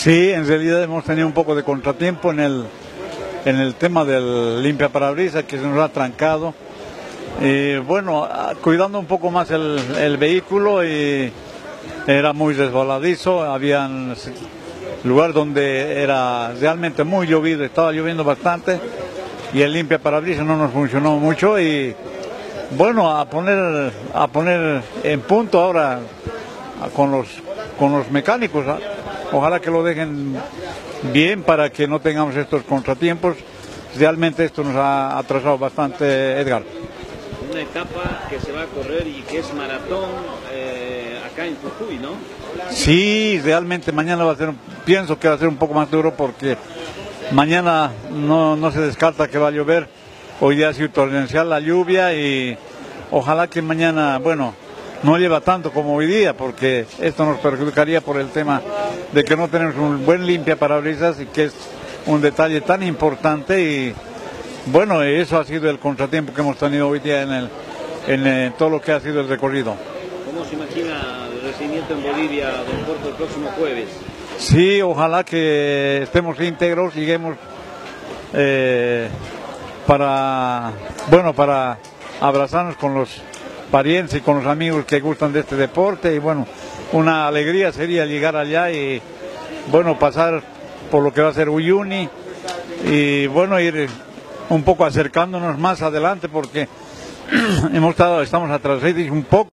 Sí, en realidad hemos tenido un poco de contratiempo en el tema del limpiaparabrisas que se nos ha trancado. Bueno, cuidando un poco más el vehículo, y era muy resbaladizo, habían lugar donde era realmente muy llovido, estaba lloviendo bastante y el limpiaparabrisas no nos funcionó mucho, y bueno, a poner en punto ahora con los mecánicos. Ojalá que lo dejen bien para que no tengamos estos contratiempos. Realmente esto nos ha atrasado bastante, Edgar. Una etapa que se va a correr y que es maratón acá en Jujuy, ¿no? Sí, realmente mañana pienso que va a ser un poco más duro, porque mañana no se descarta que va a llover. Hoy día ha sido torrencial la lluvia, y ojalá que mañana, bueno, no lleva tanto como hoy día, porque esto nos perjudicaría por el tema de que no tenemos un buen limpiaparabrisas, y que es un detalle tan importante. Y bueno, eso ha sido el contratiempo que hemos tenido hoy día en todo lo que ha sido el recorrido. ¿Cómo se imagina el recibimiento en Bolivia, don Porto, el próximo jueves? Sí, ojalá que estemos íntegros, lleguemos para abrazarnos con los parientes y con los amigos que gustan de este deporte. Y bueno, una alegría sería llegar allá y bueno, pasar por lo que va a ser Uyuni, y bueno, ir un poco acercándonos más adelante, porque estamos atrasados un poco.